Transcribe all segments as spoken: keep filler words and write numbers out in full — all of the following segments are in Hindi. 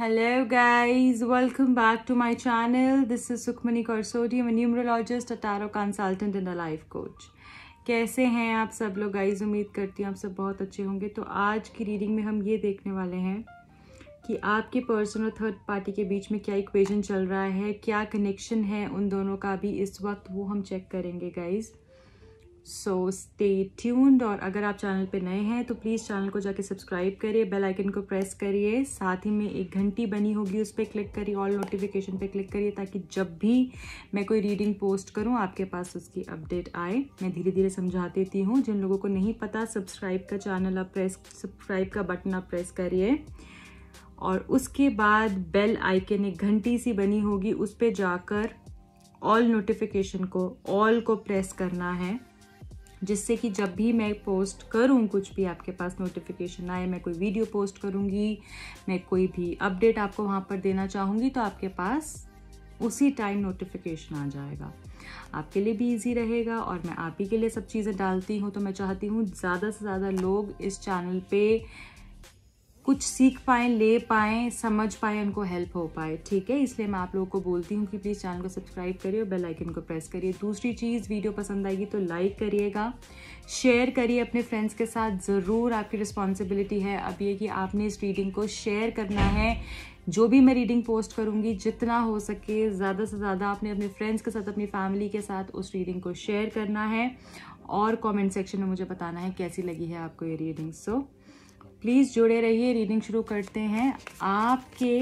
Hello guys, welcome back to my channel. This is Sukhmani Karsodi. I'm a numerologist, a tarot consultant and a life coach. कैसे हैं आप सब लोग गाइज? उम्मीद करती हूँ आप सब बहुत अच्छे होंगे। तो आज की रीडिंग में हम ये देखने वाले हैं कि आपके पर्सन और थर्ड पार्टी के बीच में क्या इक्वेशन चल रहा है, क्या कनेक्शन है उन दोनों का भी इस वक्त, वो हम चेक करेंगे गाइज। So stay tuned. और अगर आप चैनल पे नए हैं तो प्लीज़ चैनल को जाके सब्सक्राइब करिए, बेल आइकन को प्रेस करिए, साथ ही में एक घंटी बनी होगी उस पर क्लिक करिए, ऑल नोटिफिकेशन पे क्लिक करिए ताकि जब भी मैं कोई रीडिंग पोस्ट करूं आपके पास उसकी अपडेट आए। मैं धीरे धीरे समझा देती हूँ। जिन लोगों को नहीं पता, सब्सक्राइब का चैनल आप प्रेस सब्सक्राइब का बटन आप प्रेस करिए और उसके बाद बेल आइकन एक घंटी सी बनी होगी उस पर जाकर ऑल नोटिफिकेशन को ऑल को प्रेस करना है, जिससे कि जब भी मैं पोस्ट करूं कुछ भी आपके पास नोटिफिकेशन आए। मैं कोई वीडियो पोस्ट करूंगी, मैं कोई भी अपडेट आपको वहां पर देना चाहूँगी तो आपके पास उसी टाइम नोटिफिकेशन आ जाएगा। आपके लिए भी इजी रहेगा और मैं आप ही के लिए सब चीज़ें डालती हूँ। तो मैं चाहती हूँ ज़्यादा से ज़्यादा लोग इस चैनल पे कुछ सीख पाएँ, ले पाएँ, समझ पाएँ, उनको हेल्प हो पाए, ठीक है। इसलिए मैं आप लोगों को बोलती हूँ कि प्लीज़ चैनल को सब्सक्राइब करिए और बेल आइकन को प्रेस करिए। दूसरी चीज़, वीडियो पसंद आएगी तो लाइक करिएगा, शेयर करिए अपने फ्रेंड्स के साथ। ज़रूर आपकी रिस्पॉन्सिबिलिटी है अब ये कि आपने इस रीडिंग को शेयर करना है। जो भी मैं रीडिंग पोस्ट करूँगी जितना हो सके ज़्यादा से ज़्यादा आपने अपने फ्रेंड्स के साथ, अपनी फैमिली के साथ उस रीडिंग को शेयर करना है और कॉमेंट सेक्शन में मुझे बताना है कैसी लगी है आपको ये रीडिंग। सो प्लीज़ जुड़े रहिए। रीडिंग शुरू करते हैं। आपके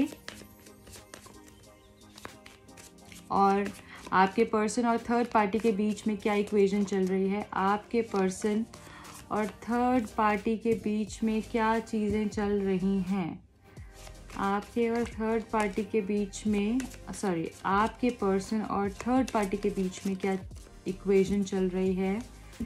और आपके पर्सन और थर्ड पार्टी के बीच में क्या इक्वेशन चल रही है, आपके पर्सन और थर्ड पार्टी के बीच में क्या चीज़ें चल रही हैं, आपके और थर्ड पार्टी के बीच में सॉरी आपके पर्सन और थर्ड पार्टी के बीच में क्या इक्वेशन चल रही है।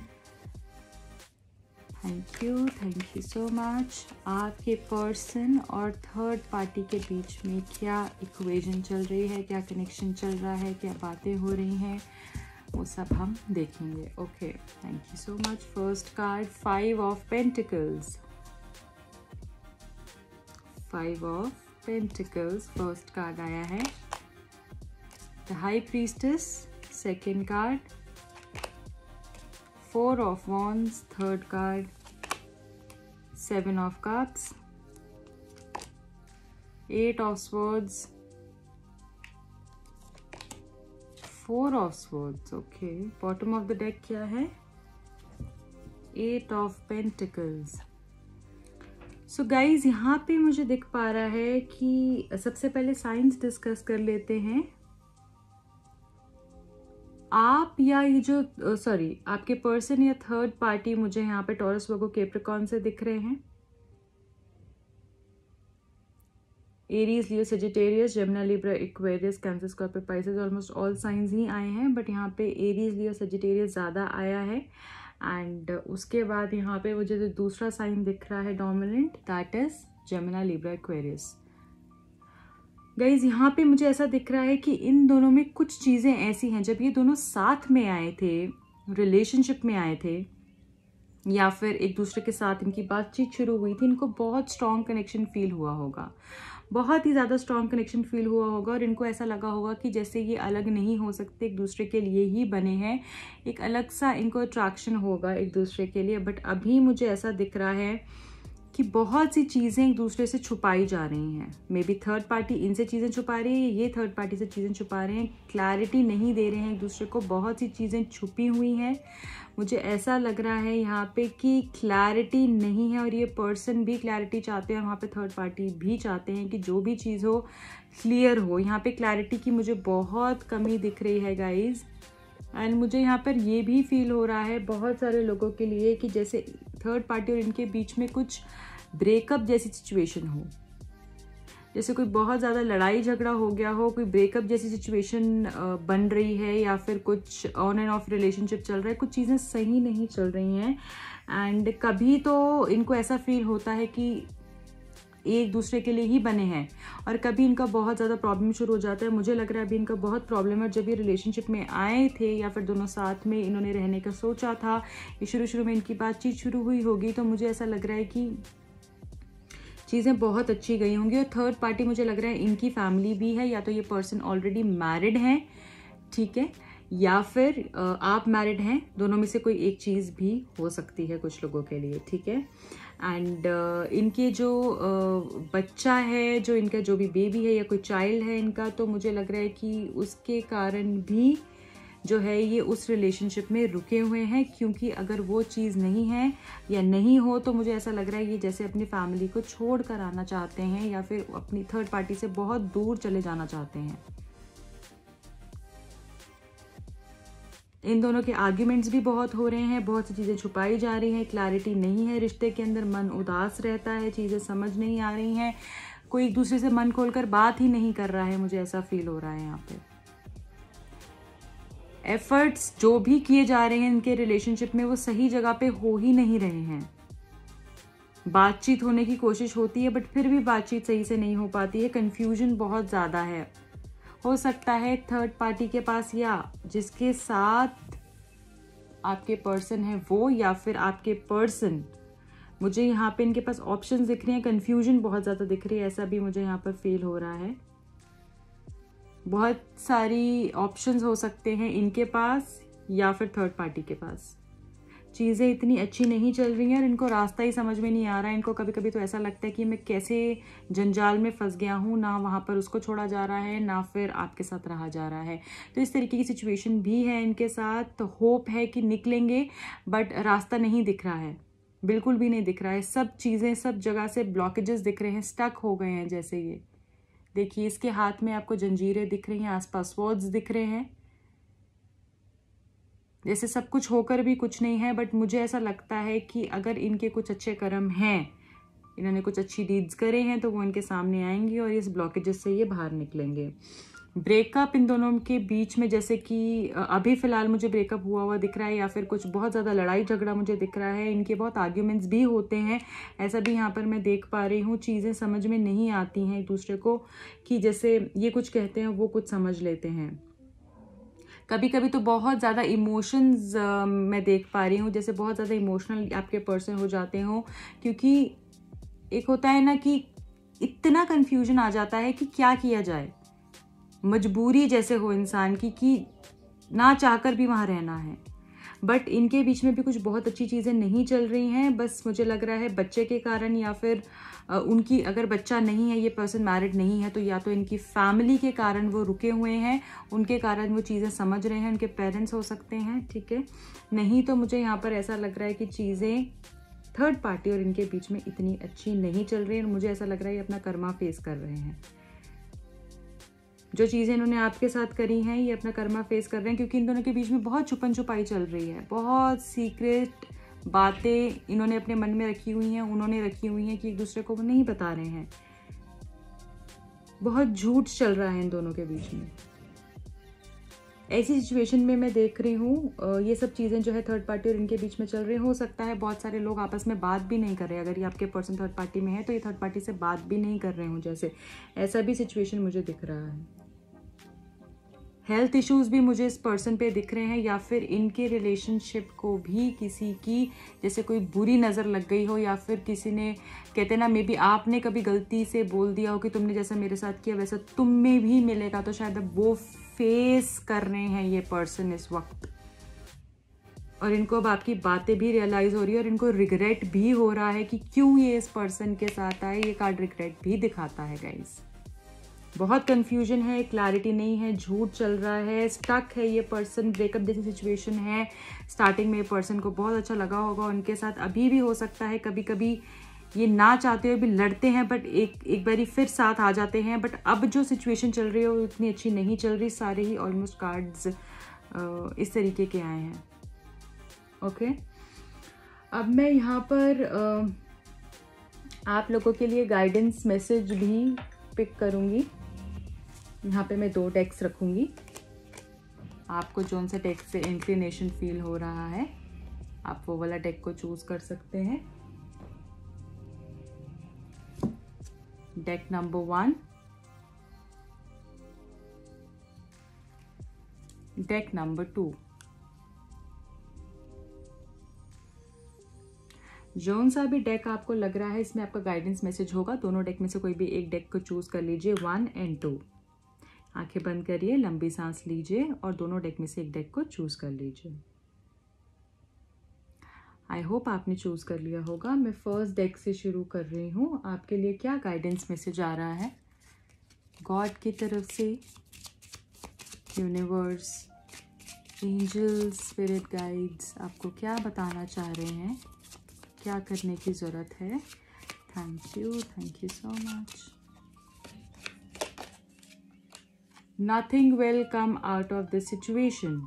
Thank you, thank you so much. आपके पर्सन और थर्ड पार्टी के बीच में क्या इक्वेशन चल रही है, क्या कनेक्शन चल रहा है, क्या बातें हो रही हैं, वो सब हम देखेंगे। Okay, thank you so much. First card, five of pentacles. Five of pentacles first card आया है। The high priestess second card. Four of Wands, third card. Seven of Cups. Eight of Swords. Four of Swords, okay. Bottom of the deck क्या है? Eight of Pentacles. So guys, यहाँ पे मुझे दिख पा रहा है कि सबसे पहले साइंस डिस्कस कर लेते हैं। आप या ये जो सॉरी आपके पर्सन या थर्ड पार्टी मुझे यहाँ पे टॉरस, वर्गो, कैप्रिकॉर्न से दिख रहे हैं। Aries, Leo, Sagittarius, Gemini, Libra, Aquarius, Cancer, Scorpio, Pisces, almost all signs ही आए हैं, बट यहाँ पे एरीज, लियो, सजिटेरियस ज़्यादा आया है। एंड उसके बाद यहाँ पे मुझे जो दूसरा साइन दिख रहा है dominant, that is Gemini, Libra, Aquarius. Guys यहाँ पे मुझे ऐसा दिख रहा है कि इन दोनों में कुछ चीज़ें ऐसी हैं, जब ये दोनों साथ में आए थे, रिलेशनशिप में आए थे या फिर एक दूसरे के साथ इनकी बातचीत शुरू हुई थी, इनको बहुत स्ट्रॉन्ग कनेक्शन फील हुआ होगा, बहुत ही ज़्यादा स्ट्रॉन्ग कनेक्शन फील हुआ होगा और इनको ऐसा लगा होगा कि जैसे ये अलग नहीं हो सकते, एक दूसरे के लिए ही बने हैं, एक अलग सा इनको अट्रैक्शन होगा एक दूसरे के लिए। बट अभी मुझे ऐसा दिख रहा है कि बहुत सी चीज़ें एक दूसरे से छुपाई जा रही हैं। मे बी थर्ड पार्टी इनसे चीज़ें छुपा रही है, ये थर्ड पार्टी से चीज़ें छुपा रहे हैं, क्लैरिटी नहीं दे रहे हैं एक दूसरे को, बहुत सी चीज़ें छुपी हुई हैं। मुझे ऐसा लग रहा है यहाँ पे कि क्लैरिटी नहीं है और ये पर्सन भी क्लैरिटी चाहते हैं, वहाँ पे थर्ड पार्टी भी चाहते हैं कि जो भी चीज़ हो क्लियर हो। यहाँ पे क्लैरिटी की मुझे बहुत कमी दिख रही है गाइज। एंड मुझे यहाँ पर ये भी फील हो रहा है बहुत सारे लोगों के लिए कि जैसे थर्ड पार्टी और इनके बीच में कुछ ब्रेकअप जैसी सिचुएशन हो, जैसे कोई बहुत ज़्यादा लड़ाई झगड़ा हो गया हो, कोई ब्रेकअप जैसी सिचुएशन बन रही है या फिर कुछ ऑन एंड ऑफ रिलेशनशिप चल रहा है, कुछ चीज़ें सही नहीं चल रही हैं। एंड कभी तो इनको ऐसा फील होता है कि एक दूसरे के लिए ही बने हैं और कभी इनका बहुत ज़्यादा प्रॉब्लम शुरू हो जाता है। मुझे लग रहा है अभी इनका बहुत प्रॉब्लम है। जब ये रिलेशनशिप में आए थे या फिर दोनों साथ में इन्होंने रहने का सोचा था, ये शुरू शुरू में इनकी बातचीत शुरू हुई होगी, तो मुझे ऐसा लग रहा है कि चीज़ें बहुत अच्छी गई होंगी। और थर्ड पार्टी मुझे लग रहा है इनकी फैमिली भी है, या तो ये पर्सन ऑलरेडी मैरिड हैं, ठीक है, या फिर आप मैरिड हैं, दोनों में से कोई एक चीज़ भी हो सकती है कुछ लोगों के लिए, ठीक है। एंड uh, इनके जो uh, बच्चा है, जो इनका जो भी बेबी है या कोई चाइल्ड है इनका, तो मुझे लग रहा है कि उसके कारण भी जो है ये उस रिलेशनशिप में रुके हुए हैं, क्योंकि अगर वो चीज़ नहीं है या नहीं हो तो मुझे ऐसा लग रहा है ये जैसे अपनी फैमिली को छोड़ कर आना चाहते हैं या फिर अपनी थर्ड पार्टी से बहुत दूर चले जाना चाहते हैं। इन दोनों के आर्ग्यूमेंट्स भी बहुत हो रहे हैं, बहुत सी चीज़ें छुपाई जा रही हैं, क्लैरिटी नहीं है रिश्ते के अंदर, मन उदास रहता है, चीज़ें समझ नहीं आ रही हैं, कोई एक दूसरे से मन खोलकर बात ही नहीं कर रहा है, मुझे ऐसा फील हो रहा है यहाँ पे। एफर्ट्स जो भी किए जा रहे हैं इनके रिलेशनशिप में वो सही जगह पे हो ही नहीं रहे हैं। बातचीत होने की कोशिश होती है बट फिर भी बातचीत सही से नहीं हो पाती है, कंफ्यूजन बहुत ज़्यादा है। हो सकता है थर्ड पार्टी के पास या जिसके साथ आपके पर्सन है वो, या फिर आपके पर्सन, मुझे यहाँ पे इनके पास ऑप्शंस दिख रहे हैं, कंफ्यूजन बहुत ज़्यादा दिख रही है, ऐसा भी मुझे यहाँ पर फील हो रहा है। बहुत सारी ऑप्शंस हो सकते हैं इनके पास या फिर थर्ड पार्टी के पास। चीज़ें इतनी अच्छी नहीं चल रही हैं और इनको रास्ता ही समझ में नहीं आ रहा है। इनको कभी कभी तो ऐसा लगता है कि मैं कैसे जंजाल में फंस गया हूँ, ना वहाँ पर उसको छोड़ा जा रहा है ना फिर आपके साथ रहा जा रहा है। तो इस तरीके की सिचुएशन भी है इनके साथ। तो होप है कि निकलेंगे बट रास्ता नहीं दिख रहा है, बिल्कुल भी नहीं दिख रहा है। सब चीज़ें सब जगह से ब्लॉकेजेस दिख रहे हैं, स्टक हो गए हैं। जैसे ये देखिए, इसके हाथ में आपको जंजीरें दिख रही हैं, आसपास स्वॉर्ड्स दिख रहे हैं, जैसे सब कुछ होकर भी कुछ नहीं है। बट मुझे ऐसा लगता है कि अगर इनके कुछ अच्छे कर्म हैं, इन्होंने कुछ अच्छी डीड्स करे हैं, तो वो इनके सामने आएंगी और इस ब्लॉकेजेस से ये बाहर निकलेंगे। ब्रेकअप इन दोनों के बीच में, जैसे कि अभी फ़िलहाल मुझे ब्रेकअप हुआ हुआ दिख रहा है, या फिर कुछ बहुत ज़्यादा लड़ाई झगड़ा मुझे दिख रहा है। इनके बहुत आर्ग्यूमेंट्स भी होते हैं, ऐसा भी यहाँ पर मैं देख पा रही हूँ। चीज़ें समझ में नहीं आती हैं एक दूसरे को, कि जैसे ये कुछ कहते हैं वो कुछ समझ लेते हैं। कभी कभी तो बहुत ज़्यादा इमोशंस uh, मैं देख पा रही हूँ, जैसे बहुत ज़्यादा इमोशनल आपके पर्सन हो जाते हो, क्योंकि एक होता है ना कि इतना कन्फ्यूजन आ जाता है कि क्या किया जाए, मजबूरी जैसे हो इंसान की कि ना चाहकर भी वहाँ रहना है। बट इनके बीच में भी कुछ बहुत अच्छी चीज़ें नहीं चल रही हैं। बस मुझे लग रहा है बच्चे के कारण, या फिर उनकी अगर बच्चा नहीं है, ये पर्सन मैरिड नहीं है, तो या तो इनकी फैमिली के कारण वो रुके हुए हैं, उनके कारण वो चीज़ें समझ रहे हैं, उनके पेरेंट्स हो सकते हैं, ठीक है। नहीं तो मुझे यहाँ पर ऐसा लग रहा है कि चीज़ें थर्ड पार्टी और इनके बीच में इतनी अच्छी नहीं चल रही है। और मुझे ऐसा लग रहा है ये अपना कर्मा फेस कर रहे हैं। जो चीज़ें इन्होंने आपके साथ करी हैं ये अपना कर्मा फेस कर रहे हैं, क्योंकि इन दोनों के बीच में बहुत छुपन छुपाई चल रही है। बहुत सीक्रेट बातें इन्होंने अपने मन में रखी हुई हैं, उन्होंने रखी हुई हैं कि एक दूसरे को वो नहीं बता रहे हैं। बहुत झूठ चल रहा है इन दोनों के बीच में। ऐसी सिचुएशन में मैं देख रही हूँ ये सब चीज़ें जो है थर्ड पार्टी और इनके बीच में चल रही। हो सकता है बहुत सारे लोग आपस में बात भी नहीं कर रहे। अगर ये आपके पर्सन थर्ड पार्टी में है तो ये थर्ड पार्टी से बात भी नहीं कर रहे हूँ, जैसे ऐसा भी सिचुएशन मुझे दिख रहा है। हेल्थ इश्यूज भी मुझे इस पर्सन पे दिख रहे हैं, या फिर इनके रिलेशनशिप को भी किसी की जैसे कोई बुरी नज़र लग गई हो, या फिर किसी ने, कहते ना, मे बी आपने कभी गलती से बोल दिया हो कि तुमने जैसा मेरे साथ किया वैसा तुम में भी मिलेगा। तो शायद अब वो फेस कर रहे हैं ये पर्सन इस वक्त, और इनको अब आपकी बातें भी रियलाइज़ हो रही है और इनको रिग्रेट भी हो रहा है कि क्यों ये इस पर्सन के साथ आए। ये कार्ड रिग्रेट भी दिखाता है गाइस। बहुत कंफ्यूजन है, क्लैरिटी नहीं है, झूठ चल रहा है, स्टक है ये पर्सन, ब्रेकअप जैसी सिचुएशन है। स्टार्टिंग में ये पर्सन को बहुत अच्छा लगा होगा उनके साथ, अभी भी हो सकता है कभी कभी ये ना चाहते हुए भी लड़ते हैं, बट एक एक बारी फिर साथ आ जाते हैं। बट अब जो सिचुएशन चल रही है वो इतनी अच्छी नहीं चल रही। सारे ही ऑलमोस्ट कार्ड्स इस तरीके के आए हैं। ओके, अब मैं यहाँ पर आ, आप लोगों के लिए गाइडेंस मैसेज भी पिक करूँगी। यहाँ पे मैं दो टेक्स्ट रखूँगी, आपको जोन से टेक्स्ट से इंक्लिनेशन फील हो रहा है आप वो वाला टेक को चूज कर सकते हैं। Deck number one, deck number two. जोन सा भी डेक आपको लग रहा है इसमें आपका गाइडेंस मैसेज होगा, दोनों डेक में से कोई भी एक डेक को चूज कर लीजिए, वन एंड टू। आंखें बंद करिए, लंबी सांस लीजिए और दोनों डेक में से एक डेक को चूज कर लीजिए। आई होप आपने चूज कर लिया होगा। मैं फर्स्ट डेक से शुरू कर रही हूँ। आपके लिए क्या गाइडेंस मैसेज आ रहा है गॉड की तरफ से, यूनिवर्स, एंजल्स, स्पिरिट गाइड्स आपको क्या बताना चाह रहे हैं, क्या करने की ज़रूरत है। Thank you, thank you so much. Nothing will come out of this situation.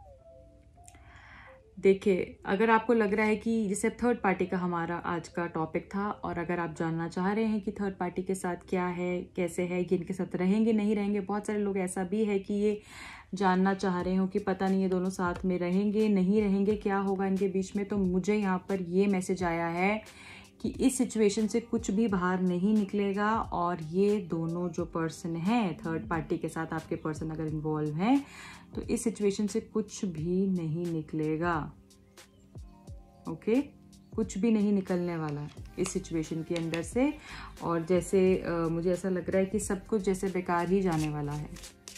देखिए, अगर आपको लग रहा है कि जैसे थर्ड पार्टी का हमारा आज का टॉपिक था, और अगर आप जानना चाह रहे हैं कि थर्ड पार्टी के साथ क्या है, कैसे है, कि इनके साथ रहेंगे नहीं रहेंगे, बहुत सारे लोग ऐसा भी है कि ये जानना चाह रहे हो कि पता नहीं ये दोनों साथ में रहेंगे नहीं रहेंगे, क्या होगा इनके बीच में। तो मुझे यहाँ पर ये मैसेज आया है कि इस सिचुएशन से कुछ भी बाहर नहीं निकलेगा, और ये दोनों जो पर्सन हैं थर्ड पार्टी के साथ, आपके पर्सन अगर इन्वॉल्व हैं, तो इस सिचुएशन से कुछ भी नहीं निकलेगा। Okay okay? कुछ भी नहीं निकलने वाला इस सिचुएशन के अंदर से। और जैसे आ, मुझे ऐसा लग रहा है कि सब कुछ जैसे बेकार ही जाने वाला है।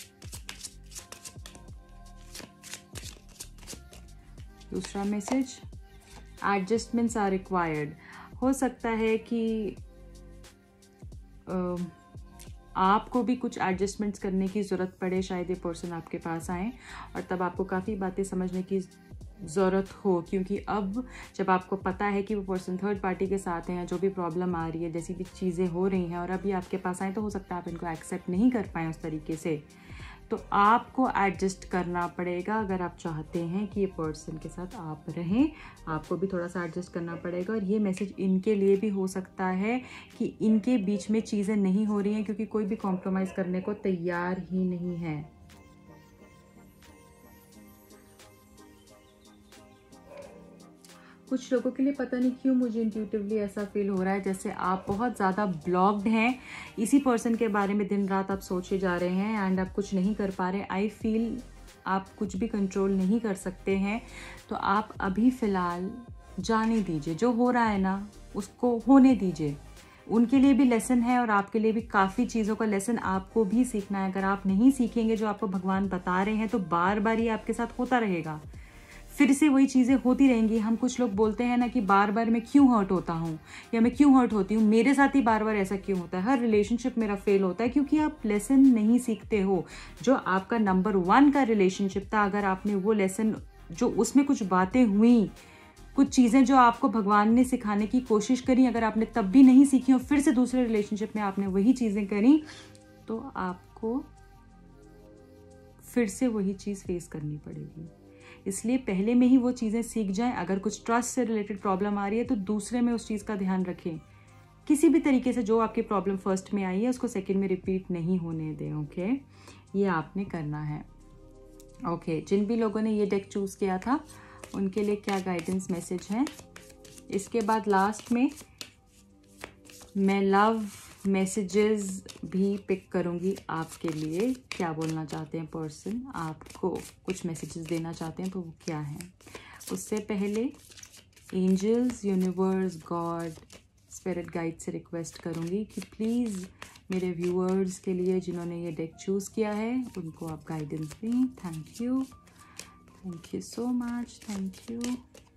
दूसरा मैसेज, एडजस्टमेंट्स आर रिक्वायर्ड। हो सकता है कि आ, आपको भी कुछ एडजस्टमेंट्स करने की ज़रूरत पड़े, शायद ये पर्सन आपके पास आए और तब आपको काफ़ी बातें समझने की ज़रूरत हो, क्योंकि अब जब आपको पता है कि वो पर्सन थर्ड पार्टी के साथ हैं, या जो भी प्रॉब्लम आ रही है, जैसी भी चीज़ें हो रही हैं, और अभी आपके पास आए, तो हो सकता है आप इनको एक्सेप्ट नहीं कर पाएँ उस तरीके से। तो आपको एडजस्ट करना पड़ेगा। अगर आप चाहते हैं कि ये पर्सन के साथ आप रहें, आपको भी थोड़ा सा एडजस्ट करना पड़ेगा। और ये मैसेज इनके लिए भी हो सकता है कि इनके बीच में चीज़ें नहीं हो रही हैं, क्योंकि कोई भी कॉम्प्रोमाइज़ करने को तैयार ही नहीं है। कुछ लोगों के लिए पता नहीं क्यों मुझे इंट्यूटिवली ऐसा फील हो रहा है जैसे आप बहुत ज़्यादा ब्लॉक्ड हैं, इसी पर्सन के बारे में दिन रात आप सोचे जा रहे हैं एंड आप कुछ नहीं कर पा रहे। आई फील आप कुछ भी कंट्रोल नहीं कर सकते हैं। तो आप अभी फ़िलहाल जाने दीजिए, जो हो रहा है ना उसको होने दीजिए। उनके लिए भी लेसन है और आपके लिए भी काफ़ी चीज़ों का लेसन आपको भी सीखना है। अगर आप नहीं सीखेंगे जो आपको भगवान बता रहे हैं, तो बार बार ये आपके साथ होता रहेगा, फिर से वही चीज़ें होती रहेंगी। हम कुछ लोग बोलते हैं ना कि बार बार मैं क्यों हर्ट होता हूँ, या मैं क्यों हर्ट होती हूँ, मेरे साथ ही बार बार ऐसा क्यों होता है, हर रिलेशनशिप मेरा फेल होता है, क्योंकि आप लेसन नहीं सीखते हो। जो आपका नंबर वन का रिलेशनशिप था, अगर आपने वो लेसन, जो उसमें कुछ बातें हुई, कुछ चीज़ें जो आपको भगवान ने सिखाने की कोशिश करी, अगर आपने तब भी नहीं सीखी और फिर से दूसरे रिलेशनशिप में आपने वही चीज़ें करी, तो आपको फिर से वही चीज़ फेस करनी पड़ेगी। इसलिए पहले में ही वो चीज़ें सीख जाएं। अगर कुछ ट्रस्ट से रिलेटेड प्रॉब्लम आ रही है, तो दूसरे में उस चीज़ का ध्यान रखें। किसी भी तरीके से जो आपकी प्रॉब्लम फर्स्ट में आई है, उसको सेकंड में रिपीट नहीं होने दें। ओके, ये आपने करना है। ओके, जिन भी लोगों ने ये डेक चूज़ किया था, उनके लिए क्या गाइडेंस मैसेज है। इसके बाद लास्ट में मैं लव मैसेजेस भी पिक करूंगी आपके लिए। क्या बोलना चाहते हैं पर्सन, आपको कुछ मैसेजेस देना चाहते हैं, तो वो क्या हैं। उससे पहले angels, universe, God, spirit guide से रिक्वेस्ट करूंगी कि प्लीज़ मेरे व्यूअर्स के लिए जिन्होंने ये डेक चूज़ किया है, उनको आप गाइडेंस दें। Thank you, thank you so much, thank you.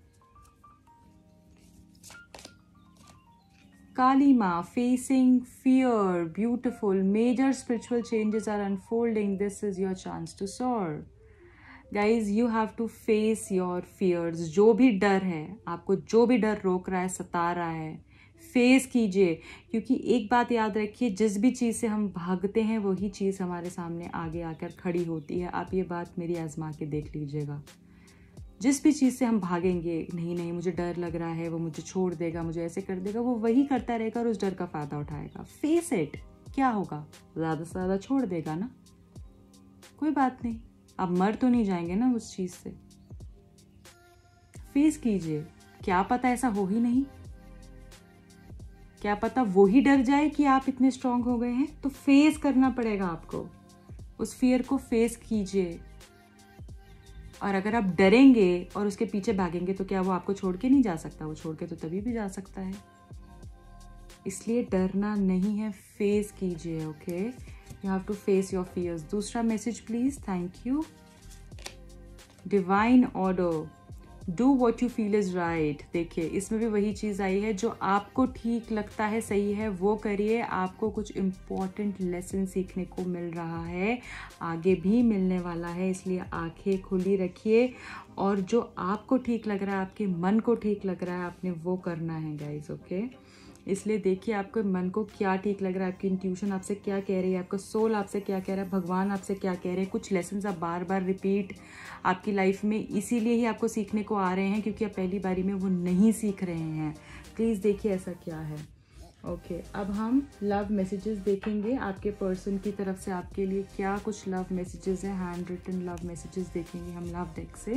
Kali Ma, facing fear, beautiful, major spiritual changes are unfolding. This is your chance to soar. Guys, you have to face your fears. जो भी डर है, आपको जो भी डर रोक रहा है, सता रहा है, फेस कीजिए। क्योंकि एक बात याद रखिए, जिस भी चीज़ से हम भागते हैं, वही चीज़ हमारे सामने आगे आकर खड़ी होती है। आप ये बात मेरी आजमा के देख लीजिएगा। जिस भी चीज़ से हम भागेंगे, नहीं नहीं मुझे डर लग रहा है, वो मुझे छोड़ देगा, मुझे ऐसे कर देगा, वो वही करता रहेगा और उस डर का फ़ायदा उठाएगा। फेस इट, क्या होगा, ज़्यादा से ज़्यादा छोड़ देगा ना, कोई बात नहीं, आप मर तो नहीं जाएंगे ना उस चीज़ से। फेस कीजिए, क्या पता ऐसा हो ही नहीं, क्या पता वो ही डर जाए कि आप इतने स्ट्रांग हो गए हैं। तो फेस करना पड़ेगा आपको, उस फियर को फेस कीजिए। और अगर आप डरेंगे और उसके पीछे भागेंगे तो क्या वो आपको छोड़ के नहीं जा सकता? वो छोड़ के तो तभी भी जा सकता है। इसलिए डरना नहीं है, फेस कीजिए। Okay, you have to face your fears. दूसरा message please. Thank you. Divine order, do what you feel is right. देखिए इसमें भी वही चीज़ आई है, जो आपको ठीक लगता है, सही है, वो करिए। आपको कुछ इम्पॉर्टेंट लेसन सीखने को मिल रहा है, आगे भी मिलने वाला है, इसलिए आंखें खुली रखिए। और जो आपको ठीक लग रहा है, आपके मन को ठीक लग रहा है, आपने वो करना है गाइज। ओके, इसलिए देखिए आपके मन को क्या ठीक लग रहा है, आपकी इंट्यूशन आपसे क्या कह रही है, आपका सोल आपसे क्या कह रहा है, भगवान आपसे क्या कह रहे हैं। कुछ लेसन्स आप बार बार रिपीट आपकी लाइफ में इसीलिए ही आपको सीखने को आ रहे हैं, क्योंकि आप पहली बारी में वो नहीं सीख रहे हैं। प्लीज़ देखिए ऐसा क्या है। ओके okay, अब हम लव मैसेजेस देखेंगे आपके पर्सन की तरफ से आपके लिए क्या कुछ लव मैसेजेस हैं। हैंड रिटन लव मैसेजेस देखेंगे हम लव डेक से।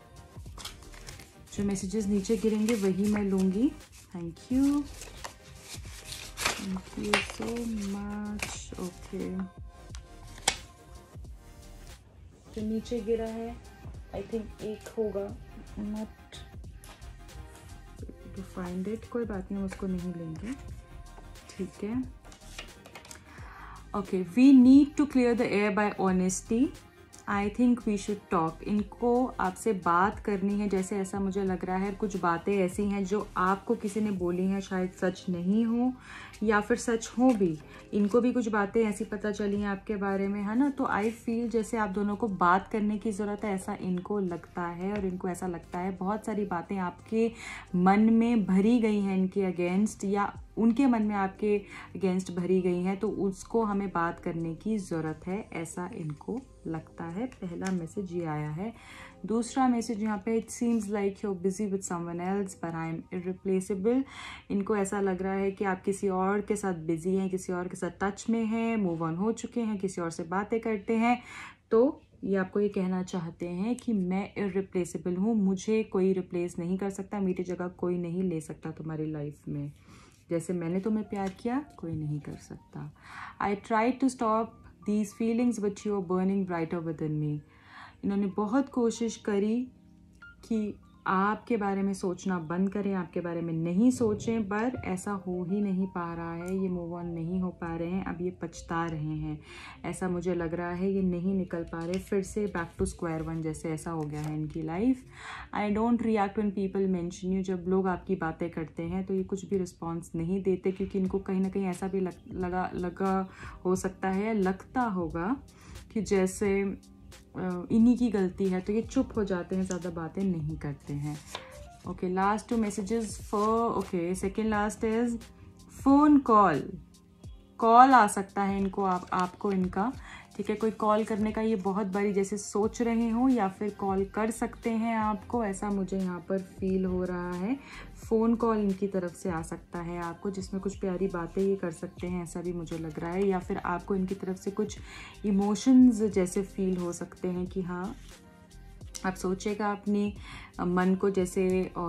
जो मैसेजेस नीचे गिरेंगे वही मैं लूँगी। Thank you, thank you so much. Okay, जो नीचे गिरा है आई थिंक एक होगा, नॉट टू फाइंड इट, कोई बात नहीं, हम उसको नहीं लेंगे। ठीक है। Okay, we need to clear the air by honesty. I think we should talk. इनको आपसे बात करनी है, जैसे ऐसा मुझे लग रहा है। कुछ बातें ऐसी हैं जो आपको किसी ने बोली हैं, शायद सच नहीं हो या फिर सच हो भी। इनको भी कुछ बातें ऐसी पता चली हैं आपके बारे में, है ना। तो आई फील जैसे आप दोनों को बात करने की ज़रूरत है, ऐसा इनको लगता है। और इनको ऐसा लगता है बहुत सारी बातें आपके मन में भरी गई हैं इनके अगेंस्ट, या उनके मन में आपके अगेंस्ट भरी गई हैं, तो उसको हमें बात करने की ज़रूरत है, ऐसा इनको लगता है। पहला मैसेज ये आया है। दूसरा मैसेज यहाँ पे, it seems like you are busy with someone else but I am irreplaceable. इनको ऐसा लग रहा है कि आप किसी और के साथ बिजी हैं, किसी और के साथ टच में हैं, मूव ऑन हो चुके हैं, किसी और से बातें करते हैं। तो ये आपको ये कहना चाहते हैं कि मैं इररिप्लेसेबल हूँ, मुझे कोई रिप्लेस नहीं कर सकता, मेरी जगह कोई नहीं ले सकता तुम्हारी लाइफ में। जैसे मैंने तुम्हें प्यार किया, कोई नहीं कर सकता। I try to stop these feelings but you are burning brighter within me. इन्होंने बहुत कोशिश करी कि आपके बारे में सोचना बंद करें, आपके बारे में नहीं सोचें, पर ऐसा हो ही नहीं पा रहा है। ये मूव ऑन नहीं हो पा रहे हैं, अब ये पछता रहे हैं, ऐसा मुझे लग रहा है। ये नहीं निकल पा रहे, फिर से बैक टू स्क्वायर वन जैसे ऐसा हो गया है इनकी life. I don't react when people mention you. जब लोग आपकी बातें करते हैं तो ये कुछ भी रिस्पॉन्स नहीं देते, क्योंकि इनको कहीं ना कहीं ऐसा भी लग, लगा लगा हो सकता है, लगता होगा कि जैसे इन्हीं की गलती है, तो ये चुप हो जाते हैं, ज़्यादा बातें नहीं करते हैं। Okay, last two messages for, okay second last is phone call. Call आ सकता है इनको, आप आपको इनका, ठीक है। कोई कॉल करने का ये बहुत बारी जैसे सोच रहे हो, या फिर कॉल कर सकते हैं आपको, ऐसा मुझे यहाँ पर फील हो रहा है। फ़ोन कॉल इनकी तरफ से आ सकता है आपको, जिसमें कुछ प्यारी बातें ये कर सकते हैं, ऐसा भी मुझे लग रहा है। या फिर आपको इनकी तरफ से कुछ इमोशंस जैसे फील हो सकते हैं कि हाँ, आप सोचेगा अपनी मन को जैसे,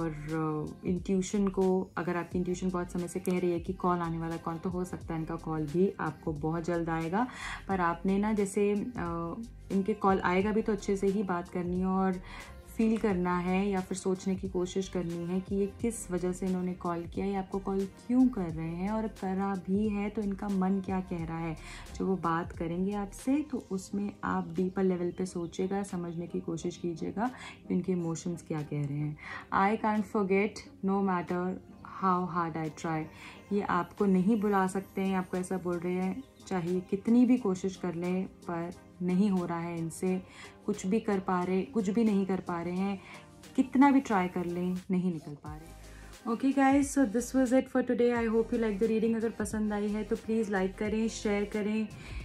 और इंट्यूशन को, अगर आपकी इंट्यूशन बहुत समय से कह रही है कि कॉल आने वाला कॉल, तो हो सकता है इनका कॉल भी आपको बहुत जल्द आएगा। पर आपने ना जैसे इनके कॉल आएगा भी तो अच्छे से ही बात करनी है, और फील करना है, या फिर सोचने की कोशिश करनी है कि ये किस वजह से इन्होंने कॉल किया, या आपको कॉल क्यों कर रहे हैं, और करा भी है तो इनका मन क्या कह रहा है। जो वो बात करेंगे आपसे, तो उसमें आप डीपर लेवल पे सोचिएगा, समझने की कोशिश कीजिएगा कि इनके इमोशंस क्या कह रहे हैं। I can't forget no matter how hard I try. ये आपको नहीं बुला सकते हैं, आपको ऐसा बोल रहे हैं, चाहे कितनी भी कोशिश कर लें, पर नहीं हो रहा है इनसे, कुछ भी कर पा रहे कुछ भी नहीं कर पा रहे हैं, कितना भी ट्राई कर लें, नहीं निकल पा रहे। Okay guys, so this was it for today. I hope you like the reading. अगर पसंद आई है तो प्लीज़ लाइक करें, शेयर करें,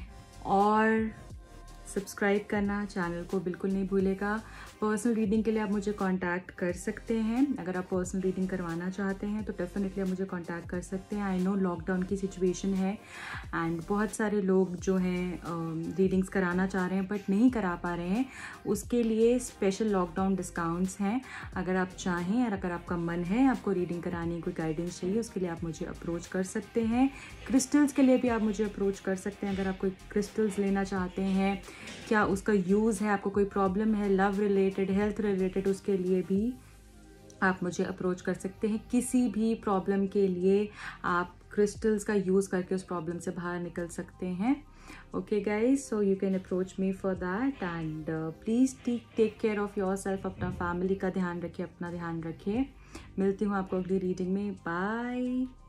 और सब्सक्राइब करना चैनल को बिल्कुल नहीं भूलेगा। पर्सनल रीडिंग के लिए आप मुझे कांटेक्ट कर सकते हैं। अगर आप पर्सनल रीडिंग करवाना चाहते हैं तो डेफिनेटली आप मुझे कांटेक्ट कर सकते हैं। आई नो लॉकडाउन की सिचुएशन है, एंड बहुत सारे लोग जो हैं रीडिंग्स कराना चाह रहे हैं बट नहीं करा पा रहे हैं। उसके लिए स्पेशल लॉकडाउन डिस्काउंट्स हैं। अगर आप चाहें, और अगर आपका मन है, आपको रीडिंग कराने की कोई गाइडेंस चाहिए, उसके लिए आप मुझे अप्रोच कर सकते हैं। क्रिस्टल्स के लिए भी आप मुझे अप्रोच कर सकते हैं। अगर आप कोई क्रिस्टल्स लेना चाहते हैं क्या उसका यूज़ है, आपको कोई प्रॉब्लम है लव रिलेटेड, हेल्थ रिलेटेड, उसके लिए भी आप मुझे अप्रोच कर सकते हैं। किसी भी प्रॉब्लम के लिए आप क्रिस्टल्स का यूज़ करके उस प्रॉब्लम से बाहर निकल सकते हैं। Okay guys, so you can approach me for that and please take care of yourself. अपना फैमिली का ध्यान रखिए, अपना ध्यान रखिए। मिलती हूँ आपको अगली रीडिंग में। बाय।